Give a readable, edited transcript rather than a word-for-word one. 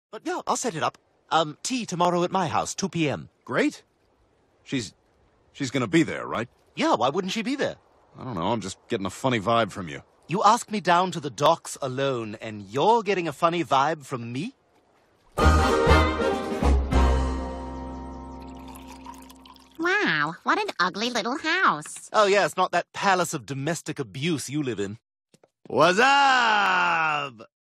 But yeah, I'll set it up. Tea tomorrow at my house, 2 p.m. Great. She's gonna be there, right? Yeah, why wouldn't she be there? I don't know, I'm just getting a funny vibe from you. You asked me down to the docks alone, and you're getting a funny vibe from me? Wow, what an ugly little house. Oh yeah, it's not that palace of domestic abuse you live in. What's up?